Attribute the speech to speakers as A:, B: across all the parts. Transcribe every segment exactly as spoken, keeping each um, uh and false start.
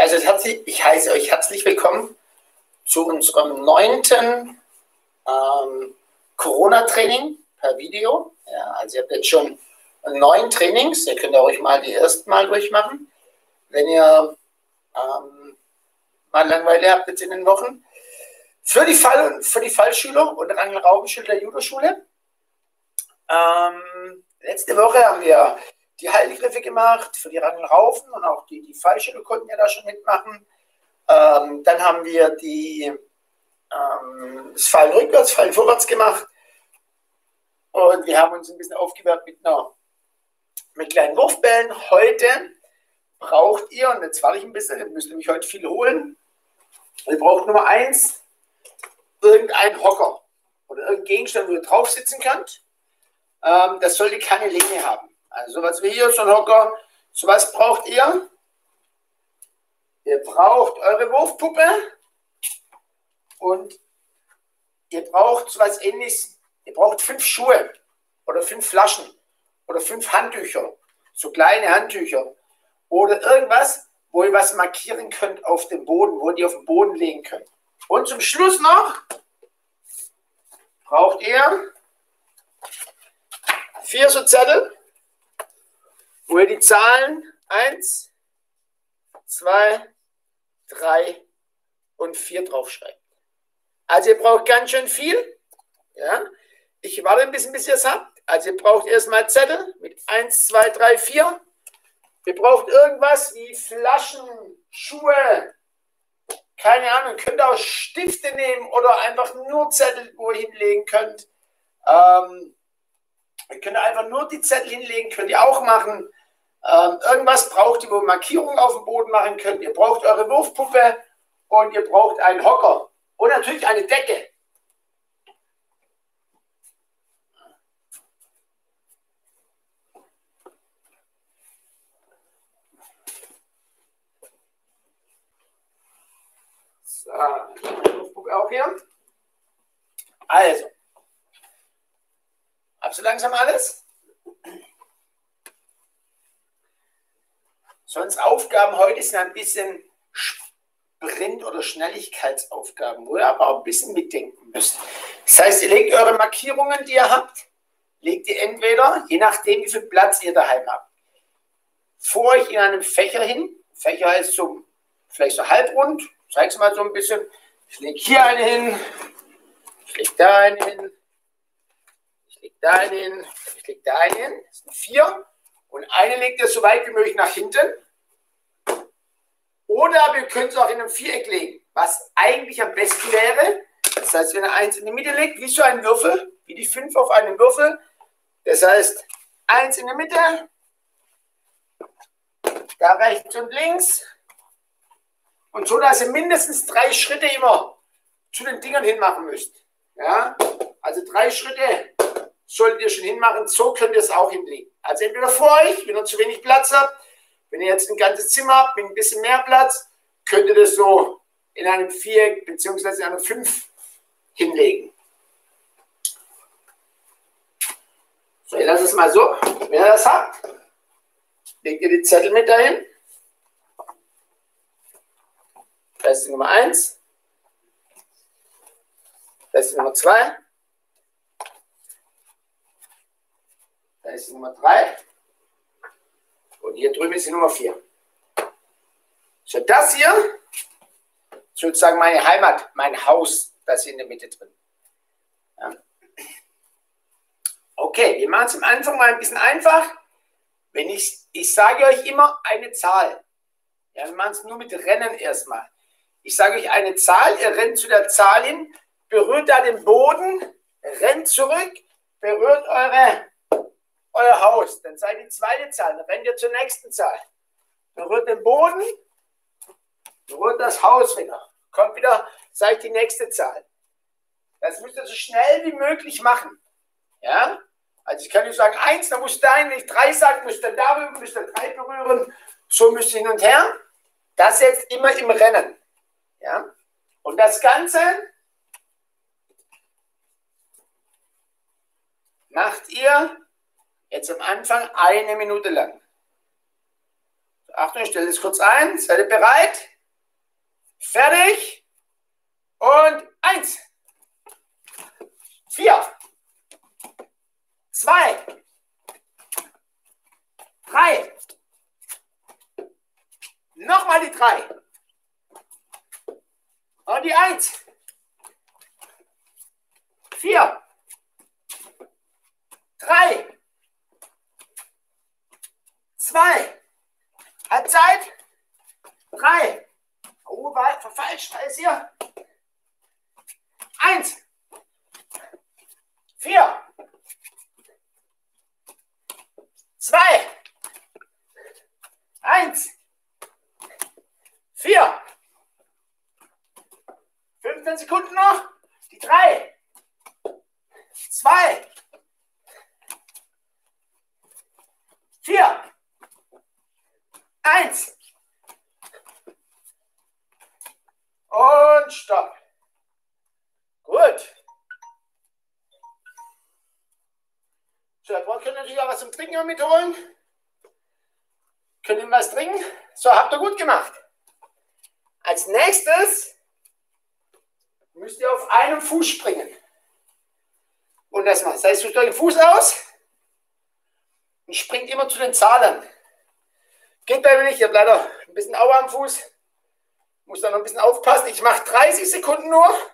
A: Also herzlich, ich heiße euch herzlich willkommen zu unserem neunten ähm, Corona-Training per Video. Ja, also ihr habt jetzt schon neun Trainings, ihr könnt euch mal die ersten Mal durchmachen, wenn ihr ähm, mal Langeweile habt jetzt in den Wochen. Für die, Fall, für die Fallschüler und Rangelraubenschüler der Judo-Schule. Ähm, letzte Woche haben wir die Haltegriffe gemacht für die Rangelraufen und auch die, die Fallschüler konnten ja da schon mitmachen. Ähm, dann haben wir die, ähm, das Fallen rückwärts, Fallen vorwärts gemacht und wir haben uns ein bisschen aufgewärmt mit, einer, mit kleinen Wurfbällen. Heute braucht ihr, und jetzt warte ich ein bisschen, ihr müsst nämlich heute viel holen, ihr braucht Nummer eins, irgendein Hocker oder irgendein Gegenstand, wo ihr drauf sitzen könnt. Ähm, das sollte keine Lehne haben. Also sowas wie hier, so ein Hocker, sowas braucht ihr. Ihr braucht eure Wurfpuppe und ihr braucht sowas Ähnliches. Ihr braucht fünf Schuhe oder fünf Flaschen oder fünf Handtücher, so kleine Handtücher oder irgendwas, wo ihr was markieren könnt auf dem Boden, wo ihr auf den Boden legen könnt. Und zum Schluss noch braucht ihr vier so Zettel, wo ihr die Zahlen eins, zwei, drei und vier draufschreibt. Also ihr braucht ganz schön viel. Ja? Ich warte ein bisschen, bis ihr es habt. Also ihr braucht erstmal Zettel mit eins, zwei, drei, vier. Ihr braucht irgendwas wie Flaschen, Schuhe, keine Ahnung, könnt ihr auch Stifte nehmen oder einfach nur Zettel, wo ihr hinlegen könnt. Ähm, ihr könnt einfach nur die Zettel hinlegen, könnt ihr auch machen. Ähm, irgendwas braucht ihr, wo ihr Markierungen auf dem Boden machen könnt. Ihr braucht eure Wurfpuppe und ihr braucht einen Hocker. Und natürlich eine Decke. So, die Wurfpuppe auch hier. Also, habt ihr langsam alles? Sonst Aufgaben heute sind ein bisschen Sprint- oder Schnelligkeitsaufgaben, wo ihr aber auch ein bisschen mitdenken müsst. Das heißt, ihr legt eure Markierungen, die ihr habt, legt ihr entweder, je nachdem wie viel Platz ihr daheim habt, vor euch in einem Fächer hin. Fächer ist so, vielleicht so halbrund. Ich zeige es mal so ein bisschen. Ich lege hier eine hin, ich lege da eine hin, ich lege da eine hin, ich lege da eine hin. Das sind vier. Und eine legt ihr so weit wie möglich nach hinten. Oder wir können es auch in einem Viereck legen, was eigentlich am besten wäre. Das heißt, wenn ihr eins in die Mitte legt, wie so ein Würfel, wie die fünf auf einem Würfel. Das heißt, eins in der Mitte, da rechts und links. Und so, dass ihr mindestens drei Schritte immer zu den Dingern hinmachen müsst. Ja? Also drei Schritte solltet ihr schon hinmachen, so könnt ihr es auch hinlegen. Also entweder vor euch, wenn ihr zu wenig Platz habt, wenn ihr jetzt ein ganzes Zimmer habt mit ein bisschen mehr Platz, könnt ihr das so in einem Viereck bzw. in einem Fünf hinlegen. So, ich lasse es mal so. Wenn ihr das habt, legt ihr die Zettel mit dahin. Das ist die Nummer eins. Das ist die Nummer zwei. Da ist die Nummer drei. Und hier drüben ist die Nummer vier. So, das hier, sozusagen meine Heimat, mein Haus, das hier in der Mitte drin. Ja. Okay, wir machen es am Anfang mal ein bisschen einfach. Wenn ich, ich sage euch immer eine Zahl. Ja, wir machen es nur mit Rennen erstmal. Ich sage euch eine Zahl, ihr rennt zu der Zahl hin, berührt da den Boden, rennt zurück, berührt eure euer Haus, dann seid die zweite Zahl, dann rennt ihr zur nächsten Zahl. Berührt den Boden, berührt das Haus wieder, kommt wieder, seid die nächste Zahl. Das müsst ihr so schnell wie möglich machen. Ja? Also ich kann nicht sagen eins, dann muss dahin, wenn ich drei sage, müsst ihr darüber, müsst ihr drei berühren, so müsst ihr hin und her. Das jetzt immer im Rennen. Ja? Und das Ganze macht ihr jetzt am Anfang eine Minute lang. So, Achtung, ich stelle das kurz ein. Seid ihr bereit? Fertig. Und eins. Vier. Zwei. Drei. Nochmal die drei. Und die eins. Vier. Drei. Zwei. Hat Zeit. Drei. Oh, war verfalscht. Da ist hier. Eins. Vier. Zwei. Eins. Vier. fünfzehn Sekunden noch. Die drei. Zwei. Vier. Eins. Und stopp. Gut. So, wir können natürlich auch was zum Trinken mitholen. Können ihr was trinken? So, habt ihr gut gemacht. Als nächstes müsst ihr auf einem Fuß springen. Und das mal. Das heißt, sucht euch den Fuß aus und springt immer zu den Zahlen. Geht bei mir nicht, ich habe leider ein bisschen Aua am Fuß. Muss da noch ein bisschen aufpassen. Ich mache dreißig Sekunden nur.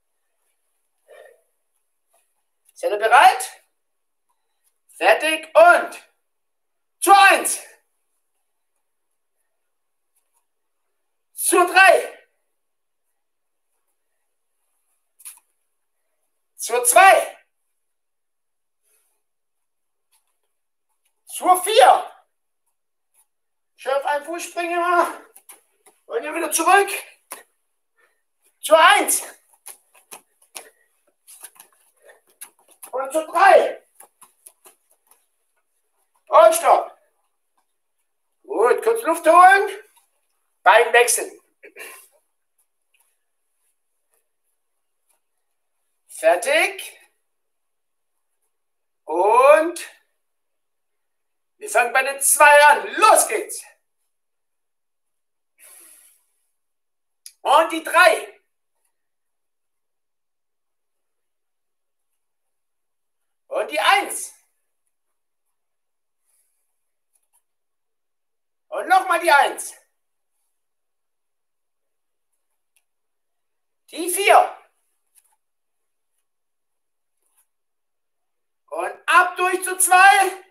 A: Seid ihr bereit? Fertig und zur eins. Zur drei. Zur zwei. Zur vier. Schön auf einen Fuß springen immer. Und dann wieder zurück. Zur eins. Und zur drei. Und stopp. Gut, kurz Luft holen. Bein wechseln. Fertig. Und wir fangen bei den zwei an. Los geht's. Und die drei. Und die eins. Und nochmal die eins. Die vier. Und ab durch zu zwei.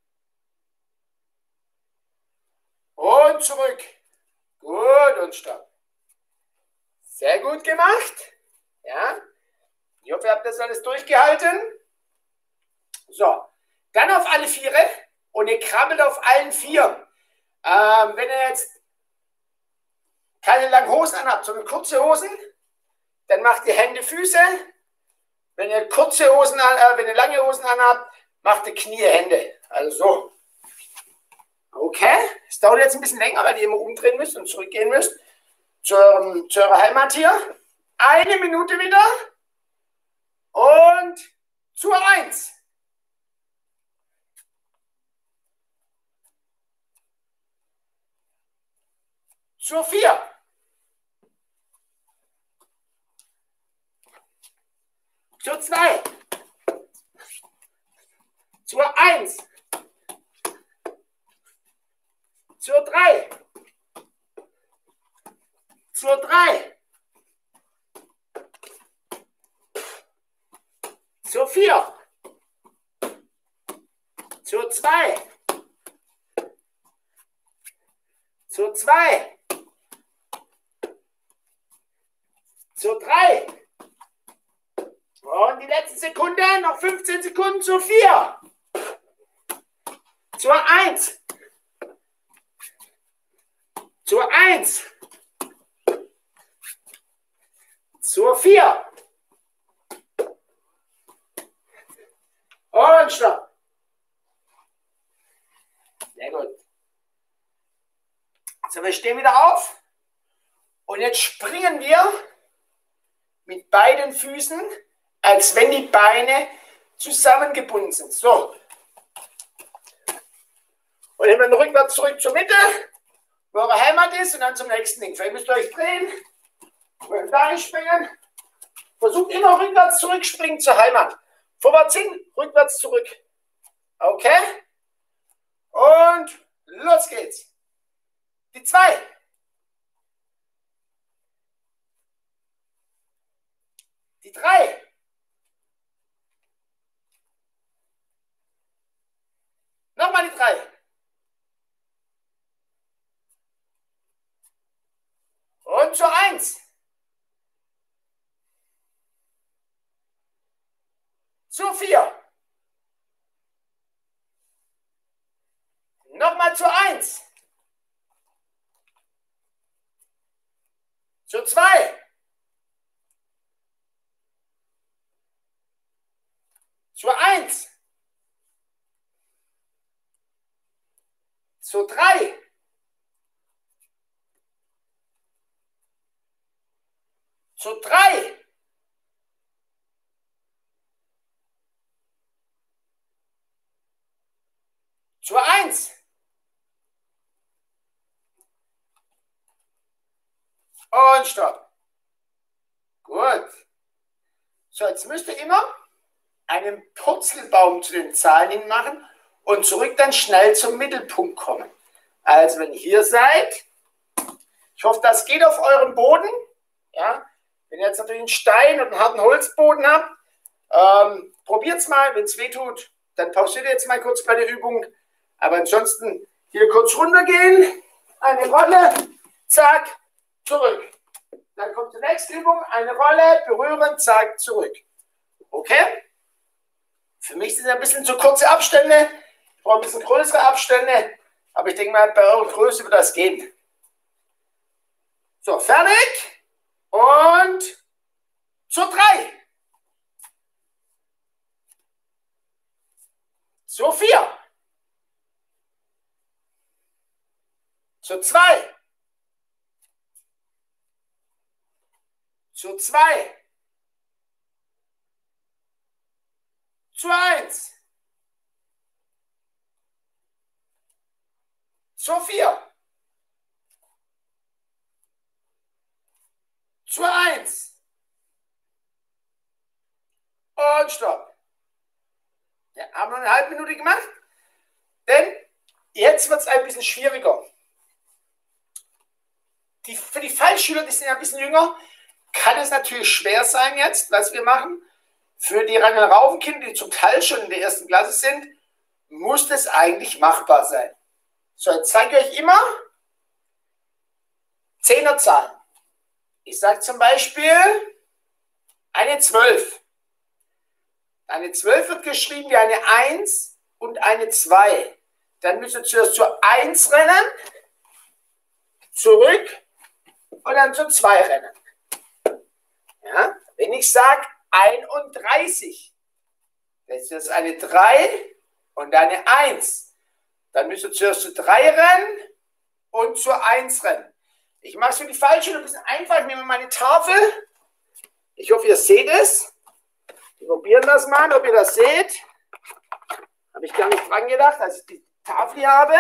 A: Und zurück. Gut und stopp. Sehr gut gemacht. Ja. Ich hoffe, ihr habt das alles durchgehalten. So. Dann auf alle Viere. Und ihr krabbelt auf allen Vieren. Ähm, wenn ihr jetzt keine langen Hosen anhabt, sondern kurze Hosen, dann macht ihr Hände, Füße. Wenn ihr kurze Hosen an, äh, wenn ihr lange Hosen anhabt, macht ihr Knie, Hände. Also so. Okay. Es dauert jetzt ein bisschen länger, weil ihr immer umdrehen müsst und zurückgehen müsst zu, eurem, zu eurer Heimat hier. Eine Minute wieder. Und zur eins. Zur vier. Zur zwei. Zur eins. Zur drei. Zur drei. Zur vier. Zur zwei. Zur zwei. Zur drei. Und die letzte Sekunde, noch fünfzehn Sekunden zur vier. Zur eins. Zur eins. Zur vier. Und stopp. Sehr gut. So, wir stehen wieder auf. Und jetzt springen wir mit beiden Füßen, als wenn die Beine zusammengebunden sind. So. Und dann rückwärts zurück zur Mitte, wo eure Heimat ist, und dann zum nächsten Ding. Vielleicht müsst ihr euch drehen. Wollen dahin springen. Versucht immer rückwärts zurückspringen zur Heimat. Vorwärts hin, rückwärts zurück. Okay? Und los geht's. Die zwei. Die drei. Nochmal die drei. Und zur eins. Zur vier. Nochmal zur eins. Zur zwei. Zur eins. Zur drei. Zur drei. Zur eins. Und stopp. Gut. So, jetzt müsst ihr immer einen Purzelbaum zu den Zahlen hin machen und zurück dann schnell zum Mittelpunkt kommen. Also wenn ihr hier seid, ich hoffe, das geht auf eurem Boden. Ja? Wenn ihr jetzt natürlich einen Stein und einen harten Holzboden habt, ähm, probiert es mal. Wenn es weh tut, dann pausiert ihr jetzt mal kurz bei der Übung. Aber ansonsten hier kurz runtergehen, eine Rolle, zack, zurück. Dann kommt die nächste Übung, eine Rolle, berühren, zack, zurück. Okay? Für mich sind es ein bisschen zu kurze Abstände. Ich brauche ein bisschen größere Abstände. Aber ich denke mal, bei eurer Größe wird das gehen. So, fertig. Und zur drei. Zur vier. Zur zwei. Zur zwei. Zur eins. Zur vier. Zur eins. Und stopp. Ja, haben wir eine halbe Minute gemacht. Denn jetzt wird es ein bisschen schwieriger. Die, für die Fallschüler, die sind ja ein bisschen jünger, kann es natürlich schwer sein jetzt, was wir machen. Für die Rangelraubenkinder, die zum Teil schon in der ersten Klasse sind, muss das eigentlich machbar sein. So, jetzt zeige ich euch immer Zehnerzahlen. Ich sage zum Beispiel eine zwölf. Eine zwölf wird geschrieben wie eine eins und eine zwei. Dann müsst ihr zuerst zur eins rennen, zurück und dann zur zwei rennen. Ja? Wenn ich sage einunddreißig, das ist eine drei und eine eins. Dann müsst ihr zuerst zur drei rennen und zur eins rennen. Ich mache es für die Fallschüler ein bisschen einfach. Ich nehme meine Tafel. Ich hoffe, ihr seht es. Wir probieren das mal, ob ihr das seht. Habe ich gar nicht dran gedacht, als ich die Tafel hier habe.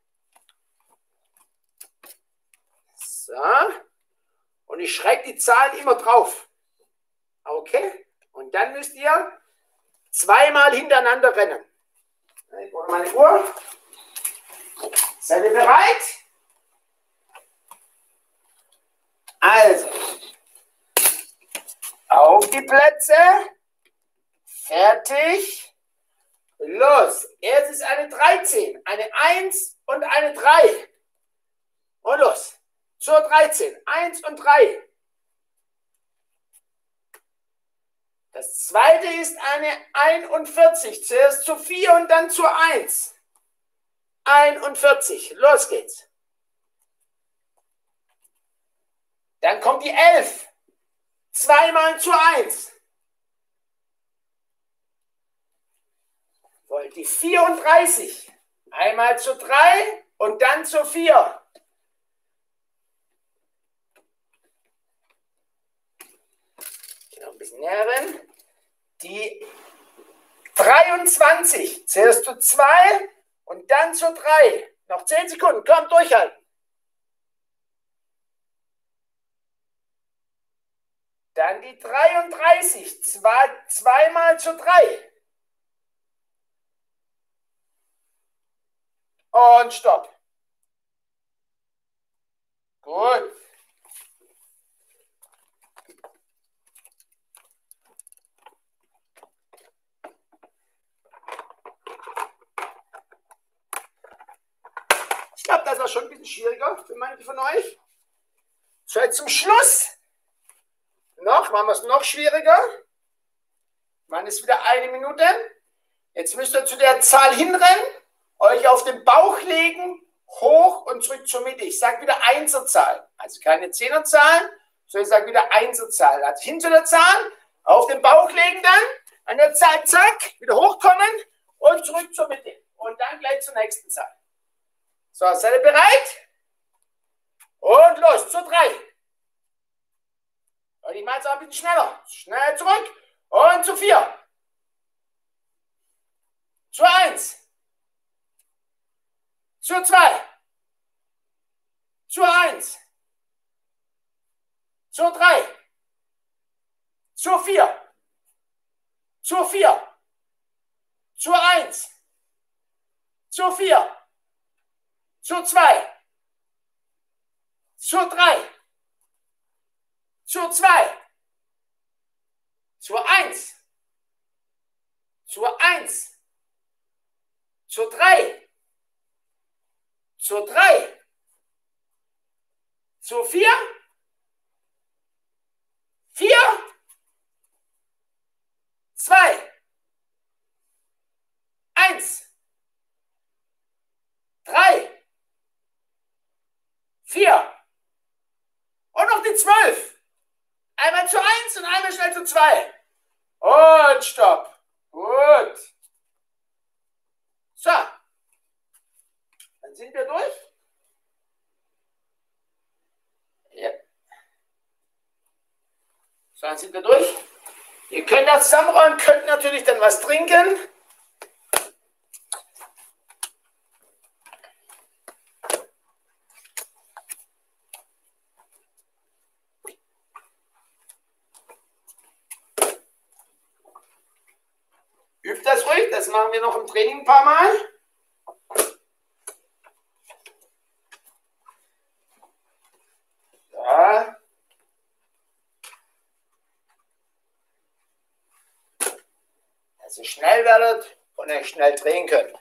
A: So. Und ich schreibe die Zahlen immer drauf. Okay? Und dann müsst ihr zweimal hintereinander rennen. Ich brauche meine Uhr. Seid ihr bereit? Also, auf die Plätze, fertig, los. Erst ist eine dreizehn, eine eins und eine drei. Und los, zur dreizehn, eins und drei. Das zweite ist eine einundvierzig, zuerst zur vier und dann zur eins. einundvierzig, los geht's. Dann kommt die elf, zweimal zur eins. Die vierunddreißig, einmal zur drei und dann zur vier. Noch ein bisschen näher rein. Die dreiundzwanzig, zuerst zur zwei und dann zur drei. Noch zehn Sekunden, komm, durchhalten. Dann die dreiunddreißig. Zwei, zweimal zu drei. Und stopp. Gut. Ich glaube, das war schon ein bisschen schwieriger für manche von euch. So, jetzt zum Schluss. Noch, machen wir es noch schwieriger. Machen es wieder eine Minute. Jetzt müsst ihr zu der Zahl hinrennen, euch auf den Bauch legen, hoch und zurück zur Mitte. Ich sage wieder Einserzahlen. Also keine Zehnerzahlen, sondern ich sage wieder Einserzahlen. Also hin zu der Zahl, auf den Bauch legen dann, an der Zahl, zack, wieder hochkommen und zurück zur Mitte. Und dann gleich zur nächsten Zahl. So, seid ihr bereit? Und los, zu drei. Und ich mache es auch ein bisschen schneller. Schnell zurück. Und zu vier. Zu eins. Zu zwei. Zu eins. Zu drei. Zu vier. Zu vier. Zu eins. Zu vier. Zu zwei. Zu drei. Zu zwei. Zu eins. Zu eins. Zu drei. Zu drei. Zu vier. Vier. Zwei. Eins. Drei. Vier. Und noch die zwölf. Einmal zu eins und einmal schnell zu zwei. Und stopp. Gut. So. Dann sind wir durch. Ja. So, dann sind wir durch. Ihr könnt das zusammenräumen, könnt natürlich dann was trinken. Übt das ruhig, das machen wir noch im Training ein paar Mal. Ja. Dass ihr schnell werdet und euch schnell drehen könnt.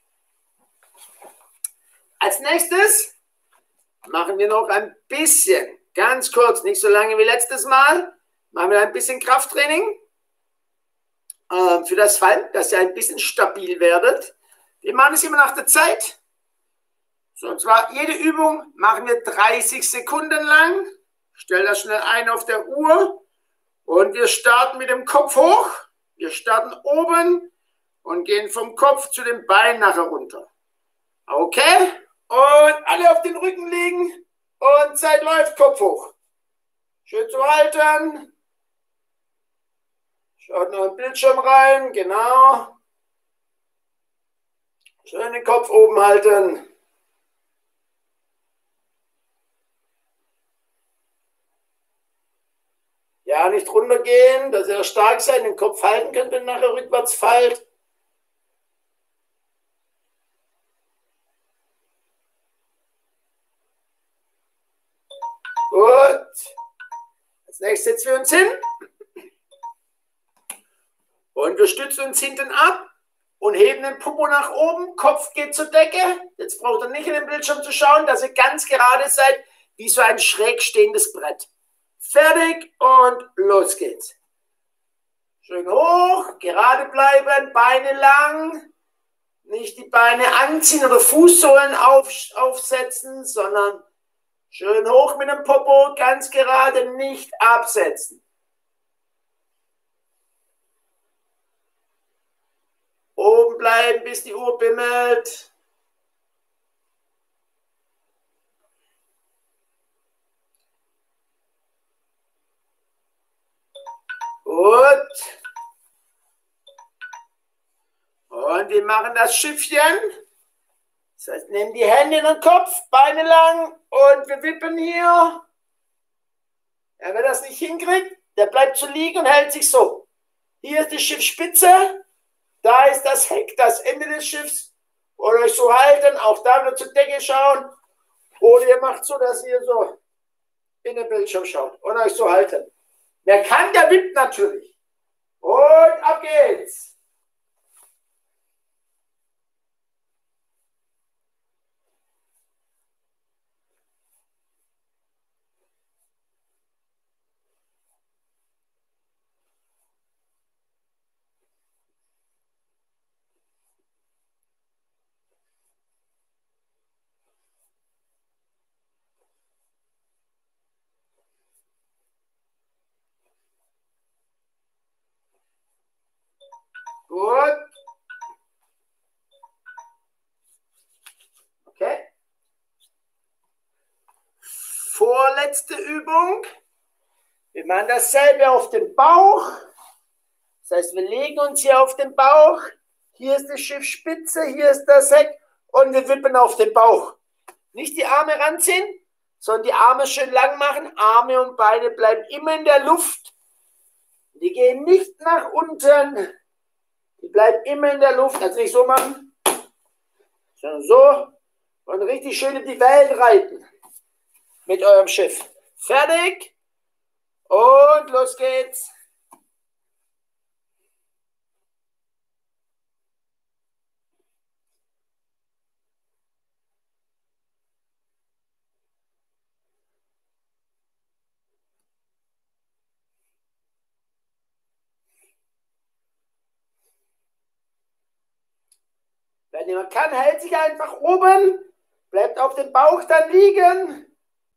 A: Als nächstes machen wir noch ein bisschen, ganz kurz, nicht so lange wie letztes Mal, machen wir ein bisschen Krafttraining. Für das Fall, dass ihr ein bisschen stabil werdet. Wir machen es immer nach der Zeit. So, und zwar jede Übung machen wir dreißig Sekunden lang. Stell das schnell ein auf der Uhr. Und wir starten mit dem Kopf hoch. Wir starten oben und gehen vom Kopf zu den Beinen nachher runter. Okay? Und alle auf den Rücken liegen. Und Zeit läuft, Kopf hoch. Schön zu halten. Schaut noch im Bildschirm rein, genau. Schön den Kopf oben halten. Ja, nicht runtergehen, dass ihr stark seid, den Kopf halten könnt, wenn ihr nachher rückwärts fallt. Gut. Als nächstes setzen wir uns hin. Und wir stützen uns hinten ab und heben den Popo nach oben, Kopf geht zur Decke. Jetzt braucht ihr nicht in den Bildschirm zu schauen, dass ihr ganz gerade seid, wie so ein schräg stehendes Brett. Fertig und los geht's. Schön hoch, gerade bleiben, Beine lang. Nicht die Beine anziehen oder Fußsohlen auf, aufsetzen, sondern schön hoch mit dem Popo, ganz gerade, nicht absetzen. Oben bleiben, bis die Uhr bimmelt. Gut. Und wir machen das Schiffchen. Das heißt, nehmen die Hände in den Kopf, Beine lang und wir wippen hier. Ja, wer das nicht hinkriegt, der bleibt so liegen und hält sich so. Hier ist die Schiffsspitze, da ist das Heck, das Ende des Schiffs. Und euch so halten, auch da wieder zur Decke schauen. Oder ihr macht so, dass ihr so in den Bildschirm schaut und euch so halten. Wer kann, der wippt natürlich. Und ab geht's. Gut. Okay. Vorletzte Übung. Wir machen dasselbe auf den Bauch. Das heißt, wir legen uns hier auf den Bauch. Hier ist die Schiffsspitze, hier ist das Heck und wir wippen auf den Bauch. Nicht die Arme ranziehen, sondern die Arme schön lang machen. Arme und Beine bleiben immer in der Luft. Die gehen nicht nach unten. Die bleiben immer in der Luft. Also nicht so machen, sondern so und richtig schön in die Welt reiten mit eurem Schiff. Fertig und los geht's. Wenn jemand kann, hält sich einfach oben, bleibt auf dem Bauch dann liegen.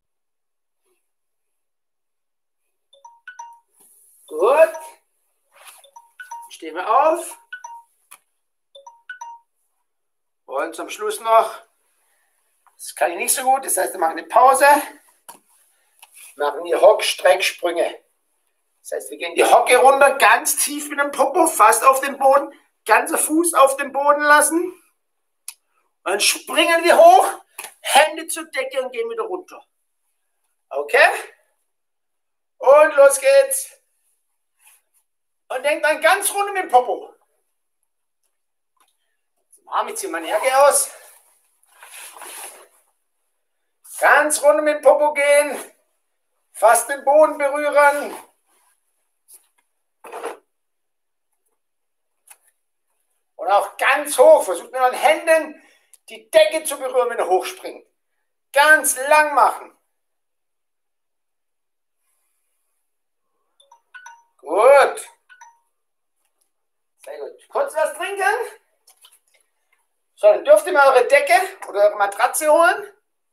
A: Gut. Stehen wir auf. Und zum Schluss noch, das kann ich nicht so gut, das heißt, wir machen eine Pause. Machen die Hock-Strecksprünge. Das heißt, wir gehen die Hocke runter, ganz tief mit dem Popo, fast auf den Boden, ganzer Fuß auf den Boden lassen. Und dann springen wir hoch, Hände zur Decke und gehen wieder runter. Okay? Und los geht's. Und denkt dann ganz rund mit dem Popo. Zum Arm, ich ziehe meine Jacke aus. Ganz rund mit dem Popo gehen. Fast den Boden berühren. Und auch ganz hoch. Versucht mit euren Händen die Decke zu berühren, wenn ihr hochspringt. Ganz lang machen. Gut. Sehr gut. Kurz was trinken. So, dann dürft ihr mal eure Decke oder eure Matratze holen.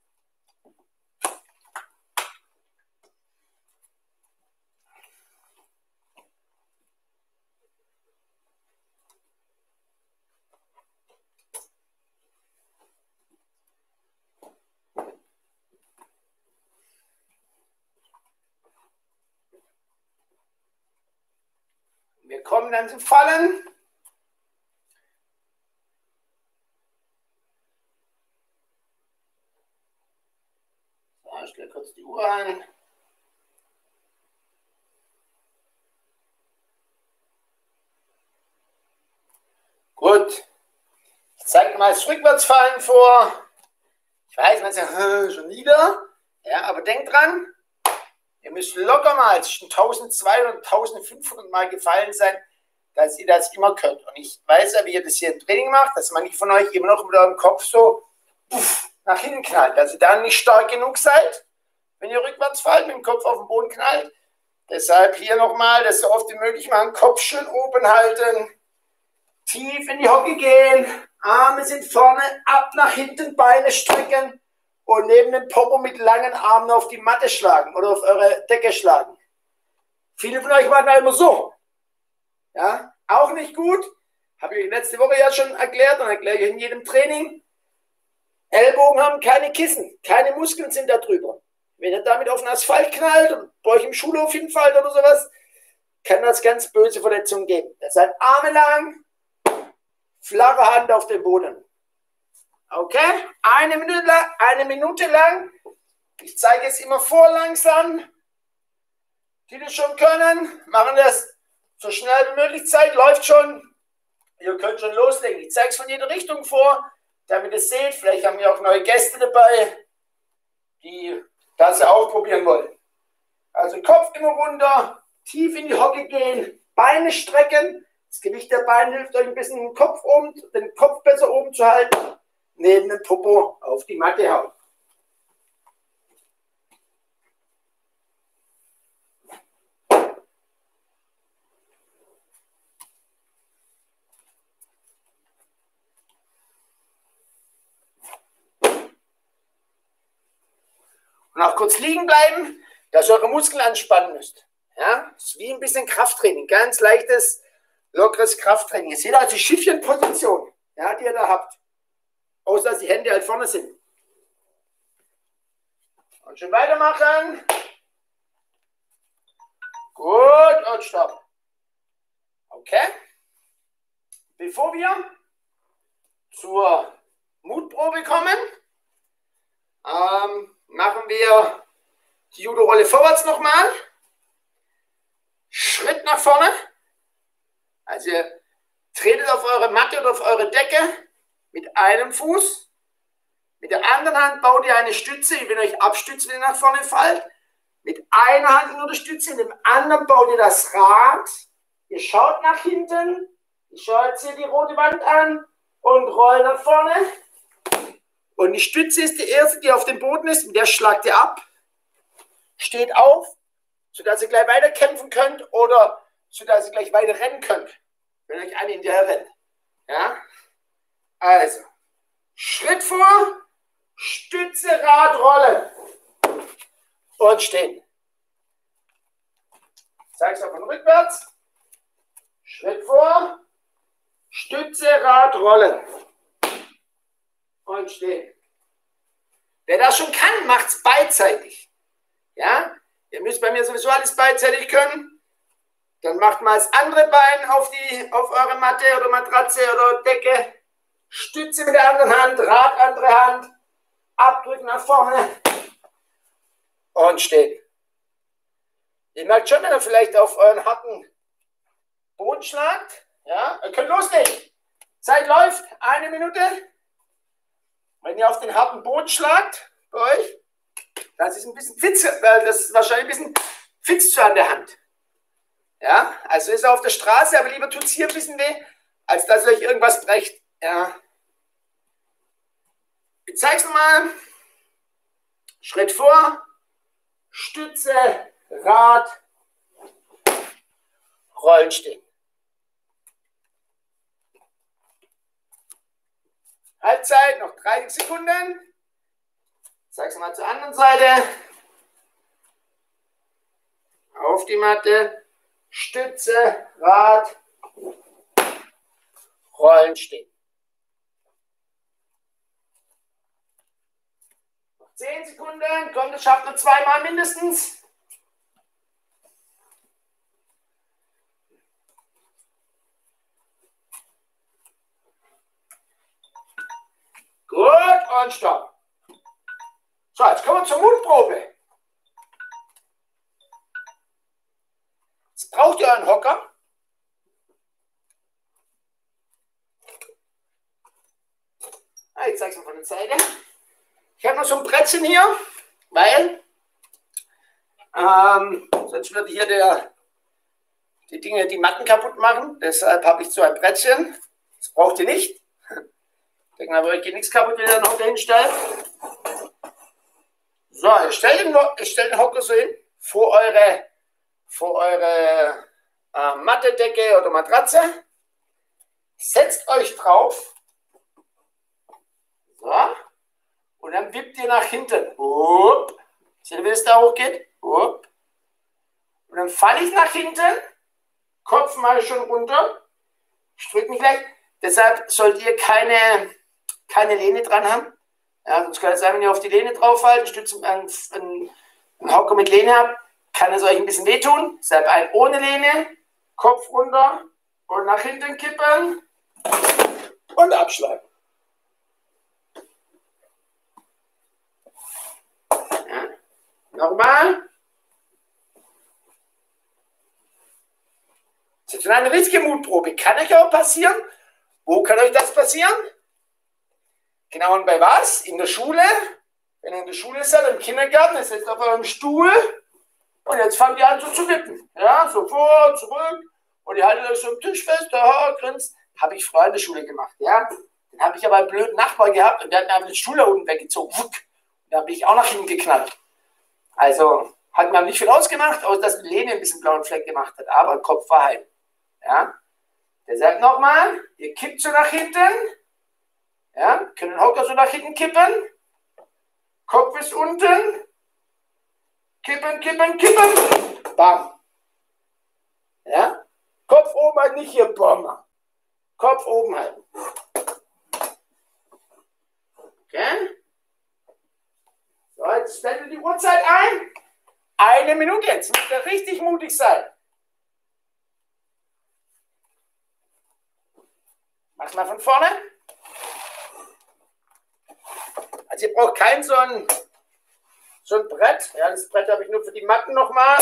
A: Wir kommen dann zum Fallen. So, ich stelle kurz die Uhr ein. Gut. Ich zeige mal das Rückwärtsfallen vor. Ich weiß, man sagt, schon wieder. Ja, aber denkt dran, ihr müsst locker mal zwischen tausendzweihundert und tausendfünfhundert Mal gefallen sein, dass ihr das immer könnt. Und ich weiß ja, wie ihr das hier im Training macht, dass manche von euch immer noch mit eurem Kopf so puff, nach hinten knallt, dass ihr dann nicht stark genug seid, wenn ihr rückwärts fallt, mit dem Kopf auf den Boden knallt. Deshalb hier nochmal, das so oft wie möglich machen, Kopf schön oben halten, tief in die Hocke gehen, Arme sind vorne, ab nach hinten, Beine strecken. Und neben dem Popo mit langen Armen auf die Matte schlagen oder auf eure Decke schlagen. Viele von euch machen da immer so. Ja, auch nicht gut. Habe ich euch letzte Woche ja schon erklärt und erkläre ich in jedem Training. Ellbogen haben keine Kissen, keine Muskeln sind da drüber. Wenn ihr damit auf den Asphalt knallt und bei euch im Schulhof hinfallt oder sowas, kann das ganz böse Verletzungen geben. Deshalb Arme lang, flache Hand auf den Boden. Okay, eine Minute lang, eine Minute lang. Ich zeige es immer vor langsam. Die das schon können, machen das so schnell wie möglich. Zeit läuft schon. Ihr könnt schon loslegen. Ich zeige es von jeder Richtung vor, damit ihr es seht. Vielleicht haben wir auch neue Gäste dabei, die das auch probieren wollen. Also Kopf immer runter, tief in die Hocke gehen, Beine strecken. Das Gewicht der Beine hilft euch ein bisschen den Kopf oben, den Kopf besser oben zu halten. Neben dem Popo auf die Matte hauen. Und auch kurz liegen bleiben, dass ihr eure Muskeln anspannen müsst. Ja, das ist wie ein bisschen Krafttraining, ganz leichtes, lockeres Krafttraining. Ihr seht also die Schiffchenposition, ja, die ihr da habt. Außer dass die Hände halt vorne sind. Und schon weitermachen. Gut, und stopp. Okay. Bevor wir zur Mutprobe kommen, ähm, machen wir die Judo-Rolle vorwärts nochmal. Schritt nach vorne. Also ihr tretet auf eure Matte oder auf eure Decke mit einem Fuß. Mit der anderen Hand baut ihr eine Stütze. Ihr will euch abstützen, wenn ihr nach vorne fallt. Mit einer Hand nur die Stütze, in dem anderen baut ihr das Rad. Ihr schaut nach hinten. Ihr schaut jetzt hier die rote Wand an und rollt nach vorne. Und die Stütze ist die erste, die auf dem Boden ist. Mit der schlagt ihr ab. Steht auf, sodass ihr gleich weiter kämpfen könnt oder sodass ihr gleich weiter rennen könnt, wenn euch eine hinterher rennt. Ja? Also, Schritt vor, Stütze, Rad, rollen und stehen. Ich zeige es auch von rückwärts. Schritt vor, Stütze, Rad, rollen und stehen. Wer das schon kann, macht es beidseitig. Ja, ihr müsst bei mir sowieso alles beidseitig können. Dann macht mal das andere Bein auf, die, auf eure Matte oder Matratze oder Decke. Stütze mit der anderen Hand, Rad, andere Hand. Abdrücken nach vorne. Und stehen. Ihr merkt schon, wenn ihr vielleicht auf euren harten Boden schlagt. Ja, ihr könnt loslegen. Zeit läuft, eine Minute. Wenn ihr auf den harten Boden schlagt, bei euch, das ist ein bisschen fitz, das ist wahrscheinlich ein bisschen fitz zu an der Hand. Ja, also ist er auf der Straße, aber lieber tut es hier ein bisschen weh, als dass ihr euch irgendwas brecht. Ja. Ich zeige es nochmal. Schritt vor, Stütze, Rad, Rollen stehen. Halbzeit, noch dreißig Sekunden. Ich zeige es mal zur anderen Seite. Auf die Matte, Stütze, Rad, Rollen stehen. Noch zehn Sekunden, kommt, das schafft nur zweimal mindestens. Gut, und stopp. So, jetzt kommen wir zur Mutprobe. Jetzt braucht ihr einen Hocker. Ah, ich zeige es mal von der Seite. Ich habe noch so ein Brettchen hier, weil ähm, sonst würde hier der, die Dinge die Matten kaputt machen. Deshalb habe ich so ein Brettchen. Das braucht ihr nicht. Ich denke mal, bei euch geht nichts kaputt, wenn ihr den Hocker hinstellt. So, ich stelle den, stell den Hocker so hin, vor eure, vor eure äh, Mattedecke oder Matratze. Setzt euch drauf. So. Und dann wippt ihr nach hinten. Upp. Seht ihr, wie es da hochgeht? Upp. Und dann falle ich nach hinten. Kopf mal schon runter. Ich drücke mich gleich. Deshalb sollt ihr keine, keine Lehne dran haben. Ja, sonst kann es sein, wenn ihr auf die Lehne draufhalten, Stütze einen, einen, einen Hocker mit Lehne habt, kann es euch ein bisschen wehtun. Deshalb ein ohne Lehne, Kopf runter und nach hinten kippen und abschlagen. Ja. Nochmal. So eine richtige Mutprobe kann euch auch passieren. Wo kann euch das passieren? Genau, und bei was? In der Schule. Wenn ihr in der Schule seid, im Kindergarten, ihr sitzt auf eurem Stuhl und jetzt fangt ihr an so zu wippen. Ja, so vor, zurück und ihr haltet euch so am Tisch fest, aha, grinst. Habe ich früher in der Schule gemacht, ja. Dann habe ich aber einen blöden Nachbar gehabt und der hat mir einfach den Stuhl da unten weggezogen. Da bin ich auch nach hinten geknallt. Also hat mir nicht viel ausgemacht, außer dass Lene ein bisschen blauen Fleck gemacht hat, aber Kopf war heil. Ja. Der sagt nochmal, ihr kippt so nach hinten. Ja, können den Hocker so nach hinten kippen. Kopf ist unten. Kippen, kippen, kippen. Bam. Ja? Kopf oben halt nicht hier, Bomber. Kopf oben halten. Okay? So, jetzt stellt ihr die Uhrzeit ein. Eine Minute jetzt. Müsst ihr richtig mutig sein. Mach's mal von vorne. Also ihr braucht kein so ein, so ein Brett. Ja, das Brett habe ich nur für die Matten nochmal.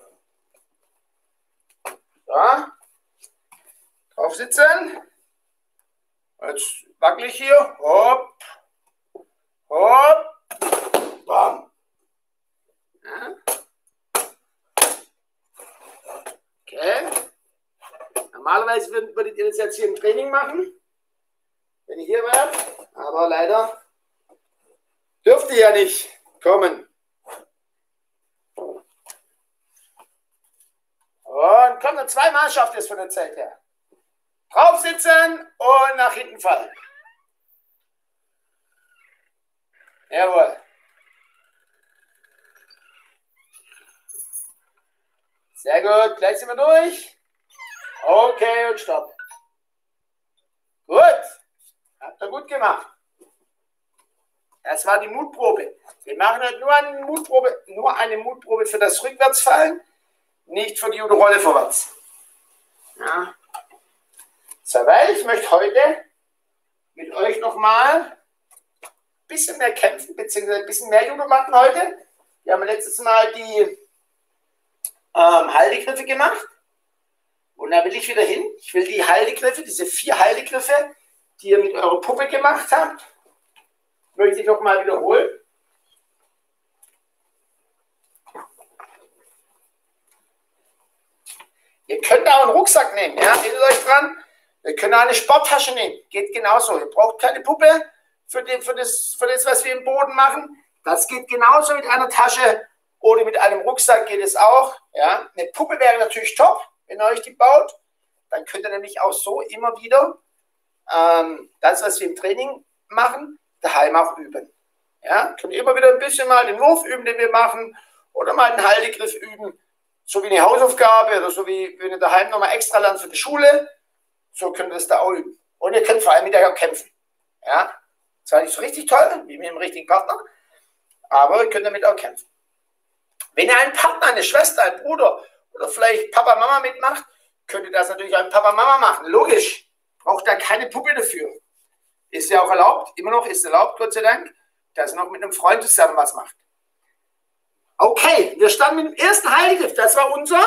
A: So. Drauf sitzen. Jetzt wackel ich hier. Hopp. Hopp. Bam. Ja. Okay. Normalerweise würdet ihr das jetzt hier im Training machen, wenn ihr hier wärt. Aber leider dürft ihr ja nicht kommen. Und kommt noch zweimal, schafft ihr es von der Zeit her. Drauf sitzen und nach hinten fallen. Jawohl. Sehr gut, gleich sind wir durch. Okay, und stopp. Gut, habt ihr gut gemacht. Das war die Mutprobe. Wir machen heute nur eine Mutprobe, nur eine Mutprobe für das Rückwärtsfallen, nicht für die Rolle vorwärts. Ja. So, weil ich möchte heute mit euch nochmal ein bisschen mehr kämpfen, beziehungsweise ein bisschen mehr Judo machen heute. Wir haben letztes Mal die ähm, Haltegriffe gemacht. Und da will ich wieder hin. Ich will die Haltegriffe, diese vier Haltegriffe, die ihr mit eurer Puppe gemacht habt, möchte ich nochmal wiederholen. Ihr könnt auch einen Rucksack nehmen, ja, erinnert euch dran. Ihr könnt auch eine Sporttasche nehmen, geht genauso. Ihr braucht keine Puppe für, den, für, das, für das, was wir im Boden machen. Das geht genauso mit einer Tasche oder mit einem Rucksack geht es auch. Ja. Eine Puppe wäre natürlich top, wenn ihr euch die baut. Dann könnt ihr nämlich auch so immer wieder ähm, das, was wir im Training machen, daheim auch üben. Ja, könnt ihr immer wieder ein bisschen mal den Wurf üben, den wir machen, oder mal den Haltegriff üben, so wie eine Hausaufgabe oder so wie wenn ihr daheim nochmal extra lernt für die Schule, so könnt ihr das da auch üben. Und ihr könnt vor allem mit der auch kämpfen. Ja, zwar nicht so richtig toll, wie mit dem richtigen Partner, aber ihr könnt damit auch kämpfen. Wenn ihr einen Partner, eine Schwester, einen Bruder oder vielleicht Papa, Mama mitmacht, könnt ihr das natürlich an Papa, Mama machen. Logisch, braucht da keine Puppe dafür. Ist ja auch erlaubt, immer noch ist erlaubt, Gott sei Dank, dass ihr noch mit einem Freund zusammen was macht. Okay, wir standen mit dem ersten Haltegriff, das war unser,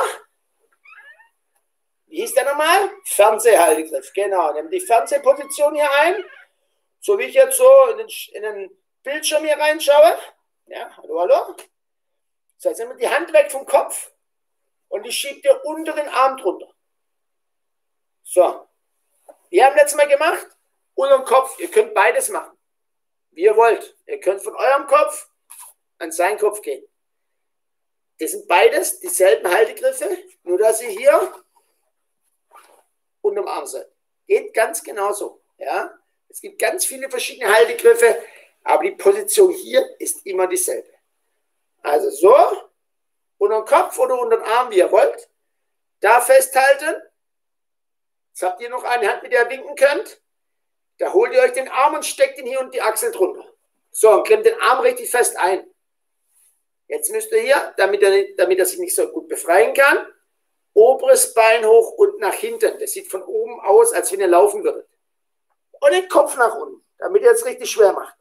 A: wie hieß der nochmal? Fernsehhaltegriff, genau. Nehmen die Fernsehposition hier ein, so wie ich jetzt so in den, in den Bildschirm hier reinschaue. Ja, hallo, hallo. So, jetzt nehmen wir die Hand weg vom Kopf und die schiebt ihr unter den Arm drunter. So, wir haben letztes Mal gemacht, unter dem Kopf, ihr könnt beides machen, wie ihr wollt. Ihr könnt von eurem Kopf an seinen Kopf gehen. Das sind beides dieselben Haltegriffe, nur dass ihr hier unterm Arm seid. Geht ganz genauso. Ja? Es gibt ganz viele verschiedene Haltegriffe, aber die Position hier ist immer dieselbe. Also so, unter dem Kopf oder unter dem Arm, wie ihr wollt. Da festhalten. Jetzt habt ihr noch eine Hand, mit der ihr winken könnt. Da holt ihr euch den Arm und steckt ihn hier und die Achsel drunter. So, und klemmt den Arm richtig fest ein. Jetzt müsst ihr hier, damit er, damit er sich nicht so gut befreien kann, oberes Bein hoch und nach hinten. Das sieht von oben aus, als wenn ihr laufen würdet. Und den Kopf nach unten, damit ihr es richtig schwer macht.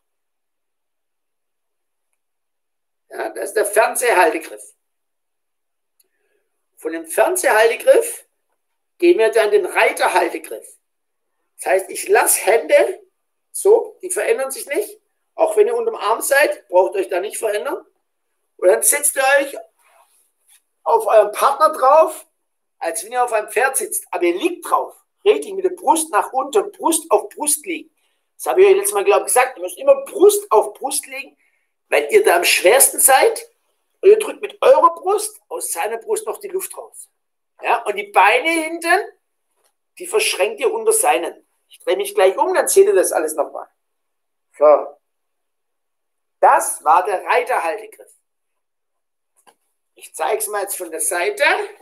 A: Ja, das ist der Fernsehhaltegriff. Von dem Fernsehhaltegriff gehen wir dann den Reiterhaltegriff. Das heißt, ich lasse Hände so, die verändern sich nicht. Auch wenn ihr unterm Arm seid, braucht ihr euch da nicht verändern. Und dann setzt ihr euch auf euren Partner drauf, als wenn ihr auf einem Pferd sitzt. Aber ihr liegt drauf. Richtig mit der Brust nach unten, Brust auf Brust liegen. Das habe ich euch letztes Mal, glaube ich, gesagt. Ihr müsst immer Brust auf Brust liegen, weil ihr da am schwersten seid. Und ihr drückt mit eurer Brust aus seiner Brust noch die Luft raus. Ja, und die Beine hinten, die verschränkt ihr unter seinen. Ich drehe mich gleich um, dann seht ihr das alles nochmal. So. Das war der Reiterhaltegriff. Ich zeige es mal jetzt von der Seite.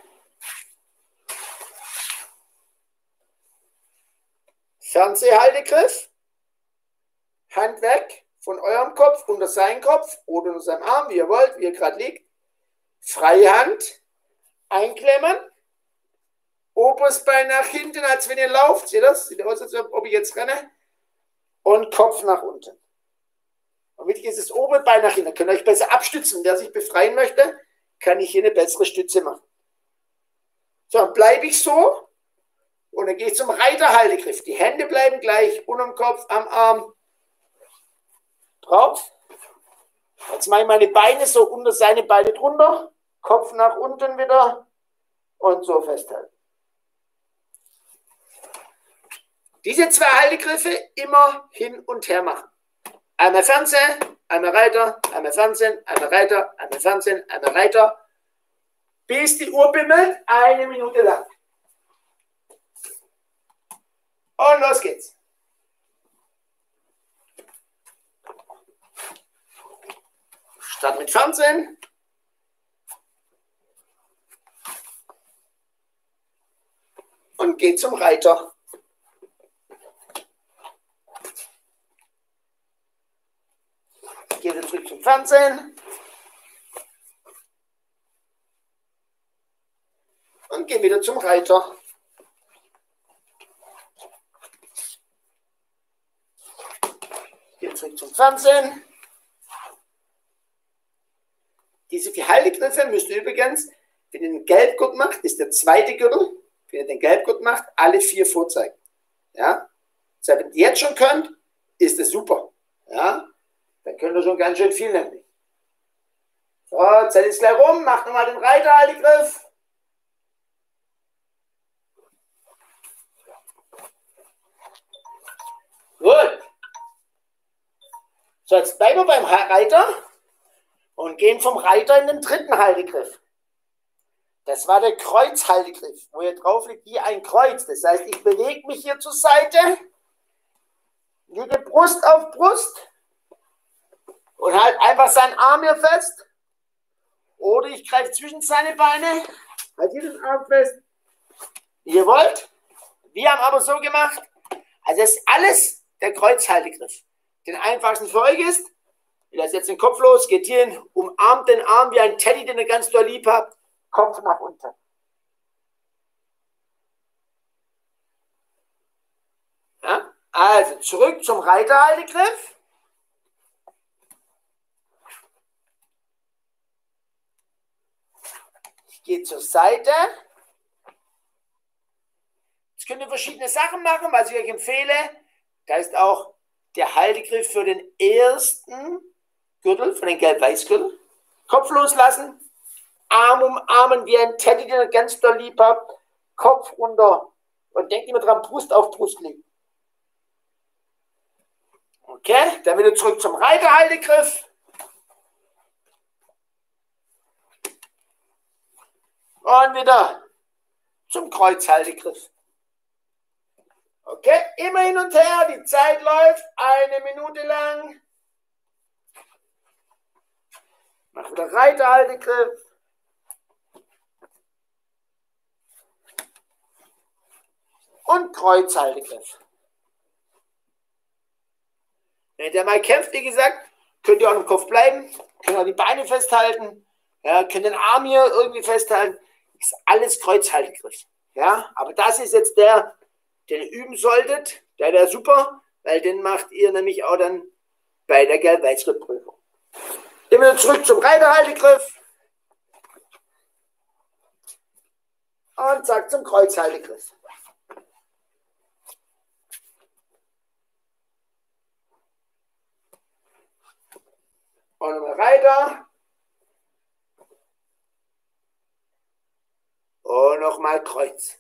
A: Fernsehhaltegriff. Hand weg von eurem Kopf, unter seinen Kopf oder unter seinem Arm, wie ihr wollt, wie ihr gerade liegt. Freihand. Einklemmen. Oberes Bein nach hinten, als wenn ihr lauft. Seht ihr das? Sieht aus, als ob ich jetzt renne. Und Kopf nach unten. Und wichtig ist das obere Bein nach hinten. Dann könnt ihr euch besser abstützen. Wer sich befreien möchte, kann ich hier eine bessere Stütze machen. So, dann bleibe ich so. Und dann gehe ich zum Reiterhaltegriff. Die Hände bleiben gleich. Unterm Kopf, am Arm. Drauf. Jetzt mache ich meine Beine so unter seine Beine drunter. Kopf nach unten wieder. Und so festhalten. Diese zwei Haltegriffe immer hin und her machen. Einmal Fernsehen, einmal Reiter, einmal Fernsehen, einmal Reiter, einmal Fernsehen, einmal Reiter. Bis die Uhr bimmelt, eine Minute lang. Und los geht's. Start mit Fernsehen. Und geht zum Reiter. Gehe zurück zum Fernsehen. Und gehe wieder zum Reiter. Gehe zurück zum Fernsehen. Diese vier Haltegriffe müsst ihr übrigens, wenn ihr den Gelbgurt macht, ist der zweite Gürtel, wenn ihr den Gelbgurt macht, alle vier vorzeigen. Ja? Das heißt, wenn ihr jetzt schon könnt, ist es super. Ja? Dann könnt ihr schon ganz schön viel nehmen. So, Zeit ist gleich rum. Macht nochmal den Reiterhaltegriff. Gut. So, jetzt bleiben wir beim Reiter und gehen vom Reiter in den dritten Haltegriff. Das war der Kreuzhaltegriff, wo ihr drauf liegt wie ein Kreuz. Das heißt, ich bewege mich hier zur Seite, liege Brust auf Brust. Und halt einfach seinen Arm hier fest. Oder ich greife zwischen seine Beine. Halt hier den Arm fest. Wie ihr wollt. Wir haben aber so gemacht. Also das ist alles der Kreuzhaltegriff. Den einfachsten für euch ist, ihr lasst jetzt den Kopf los, geht hier hin, umarmt den Arm wie ein Teddy, den ihr ganz doll lieb habt. Kopf nach unten. Ja? Also zurück zum Reiterhaltegriff. Geht zur Seite. Jetzt könnt ihr verschiedene Sachen machen, was ich euch empfehle. Da ist auch der Haltegriff für den ersten Gürtel, für den Gelb-Weiß-Gürtel. Kopf loslassen, Arm umarmen wie ein Teddy, den ihr ganz doll lieb habt. Kopf runter und denkt immer dran, Brust auf Brust liegen. Okay, dann wieder zurück zum Reiterhaltegriff. Und wieder zum Kreuzhaltegriff. Okay, immer hin und her, die Zeit läuft, eine Minute lang. Mach wieder Reiterhaltegriff. Und Kreuzhaltegriff. Wenn ihr mal kämpft, wie gesagt, könnt ihr auch im Kopf bleiben, könnt auch die Beine festhalten, ja, könnt den Arm hier irgendwie festhalten. Ist alles Kreuzhaltegriff. Ja, aber das ist jetzt der, den ihr üben solltet. Der wäre super, weil den macht ihr nämlich auch dann bei der Gelb-Weiß-Prüfung. Immer zurück zum Reiterhaltegriff. Und zack zum Kreuzhaltegriff. Und nochmal weiter. Und nochmal Kreuz.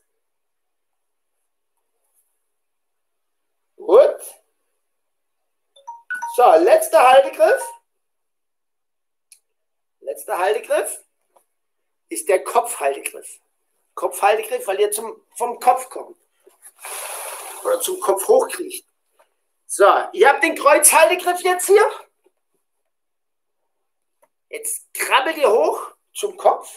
A: Gut. So, letzter Haltegriff. Letzter Haltegriff ist der Kopfhaltegriff. Kopfhaltegriff, weil ihr zum, vom Kopf kommt. Oder zum Kopf hochkriecht. So, ihr habt den Kreuzhaltegriff jetzt hier. Jetzt krabbelt ihr hoch zum Kopf.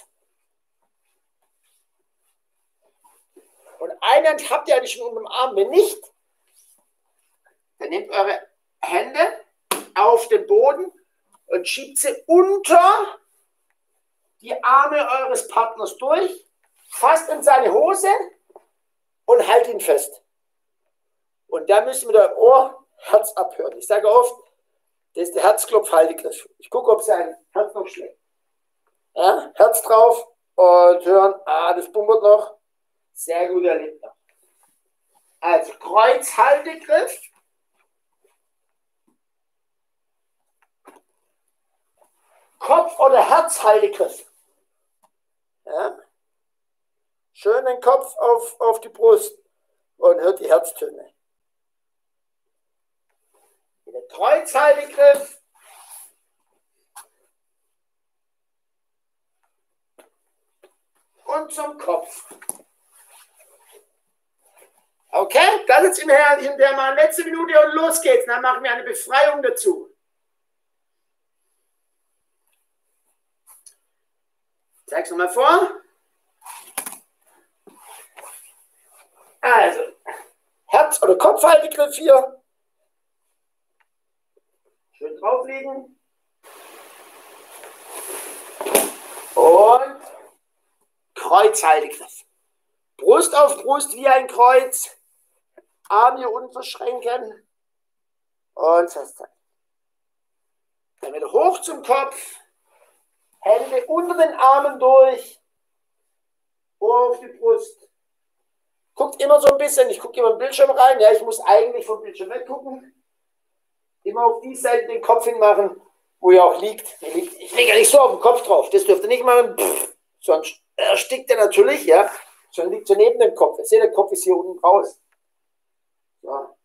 A: Und eine Hand habt ihr eigentlich schon unter dem Arm. Wenn nicht, dann nehmt eure Hände auf den Boden und schiebt sie unter die Arme eures Partners durch, fasst in seine Hose und haltet ihn fest. Und da müsst ihr mit eurem Ohr Herz abhören. Ich sage oft, das ist der Herzklopfhaltegriff. Ich gucke, ob sein Herz noch schlägt. Ja, Herz drauf und hören, ah, das bummert noch. Sehr gut erlebt noch. Also Kreuzhaltegriff. Kopf- oder Herzhaltegriff. Ja? Schön den Kopf auf, auf die Brust und hört die Herztöne. Der Kreuzhaltegriff. Und zum Kopf. Okay, das ist immer hinterher mal letzte Minute und los geht's. Dann machen wir eine Befreiung dazu. Ich zeige es nochmal vor. Also, Herz- oder Kopfhaltegriff hier. Schön drauflegen. Und Kreuzhaltegriff. Brust auf Brust wie ein Kreuz. Arm hier unten verschränken. Und festhalten. Dann wieder hoch zum Kopf. Hände unter den Armen durch. Ohr auf die Brust. Guckt immer so ein bisschen, ich gucke immer im Bildschirm rein. Ja, ich muss eigentlich vom Bildschirm weggucken. Immer auf die Seite den Kopf hinmachen, wo ihr auch liegt. Ich lege ja nicht so auf den Kopf drauf. Das dürft ihr nicht machen. Pff, sonst erstickt er natürlich, ja. Schon liegt so neben dem Kopf. Ihr seht, der Kopf ist hier unten raus. So.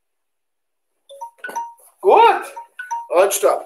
A: Gut. Und stopp.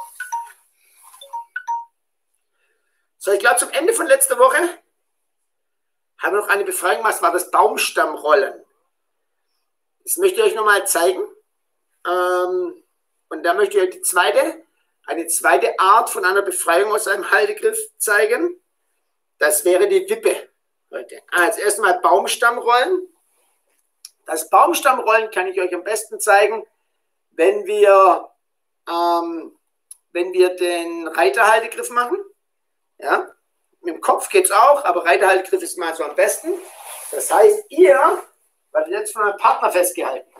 A: So, ich glaube, zum Ende von letzter Woche haben wir noch eine Befreiung gemacht. Das war das Baumstammrollen. Das möchte ich euch nochmal zeigen. Ähm, und da möchte ich euch die zweite, eine zweite Art von einer Befreiung aus einem Haltegriff zeigen. Das wäre die Wippe. Leute. Also erstmal Baumstammrollen. Das Baumstammrollen kann ich euch am besten zeigen, wenn wir, ähm, wenn wir den Reiterhaltegriff machen. Ja? Mit dem Kopf geht es auch, aber Reiterhaltegriff ist mal so am besten. Das heißt, ihr werdet jetzt von eurem Partner festgehalten.